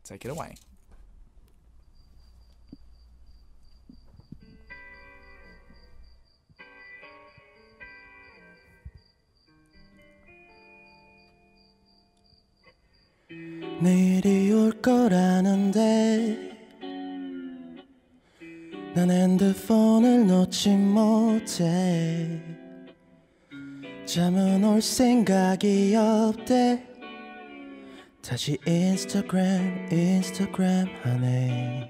Take it away. 내일이 올 거라는데 난 핸드폰을 놓지 못해. 잠은 올 생각이 없대. 다시 인스타그램 하네.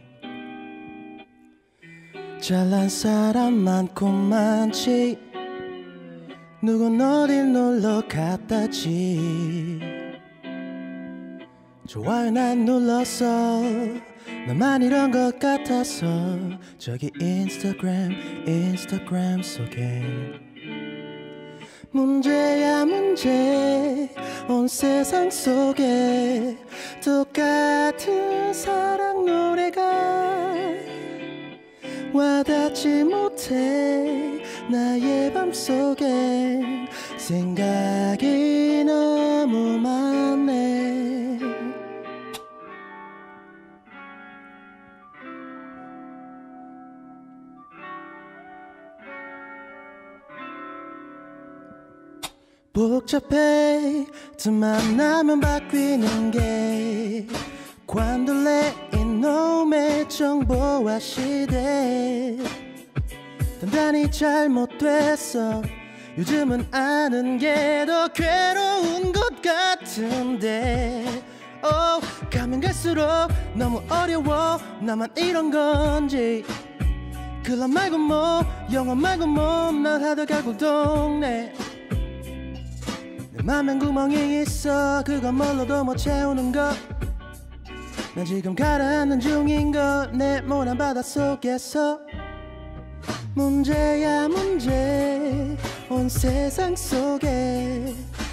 잘난 사람 많고 많지. 누군 어딜 놀러 갔다지. 좋아요 난 눌렀어. 나만 이런 것 같아서. 저기 인스타그램 속에 문제야 문제. 온 세상 속에 똑같은 사랑 노래가 와닿지 못해. 나의 맘속에 생각이 너무 많네. 복잡해. 틈만 나면 바뀌는 게 관둘래 이놈의 정보화 시대. 단단히 잘못됐어. 요즘은 아는 게 더 괴로운 것 같은데. 가면 갈수록 너무 어려워. 나만 이런 건지. 클럽 말고 뭐 영화 말고 뭐 날 하다 결국 동네. 내 맘엔 구멍이 있어. 그건 뭘로도 못 채우는 것. 난 지금 가라앉는 중인걸. 내 모난 바닷속에서 문제야 문제. 온 세상 속에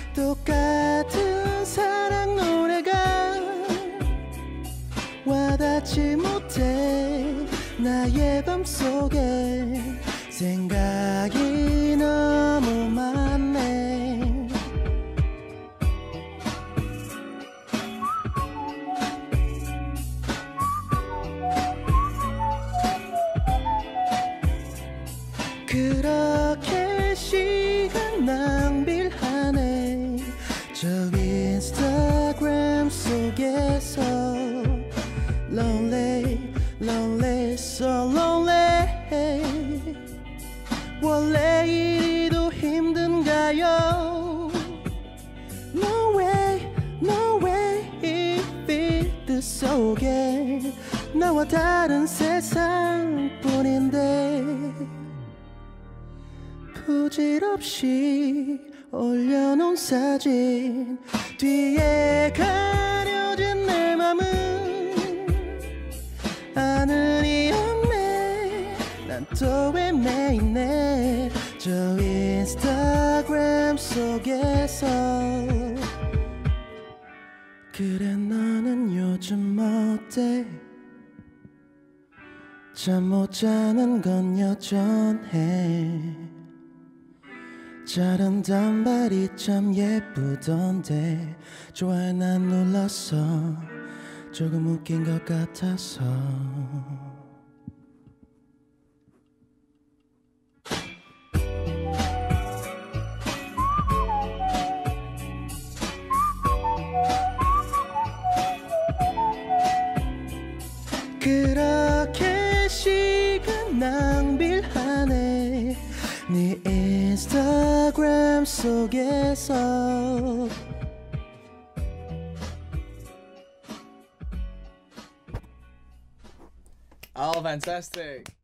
똑같은 사랑 노래가 와닿지 못해. 나의 맘속에 생각이 너무 많네. 그렇게 시간 낭비를 하네. 저 인스타그램 속에서 Lonely, lonely, so lonely. 원래 이리도 힘든가요? No way, no way. 이 필드 속에 나와 다른 세상뿐인데 부질없이 올려놓은 사진 뒤에 가려진 내 맘은 하늘이 없네. 난 또 헤매있네. 저 인스타그램 속에서. 그래 너는 요즘 어때? 잠 못 자는 건 여전해. 자른 단발이 참 예쁘던데. 좋아요 난 눌렀어. 조금 웃긴 것 같아서. 그렇게 시간 낭비를 하네. 네 인스타그램 속에서. Oh, fantastic.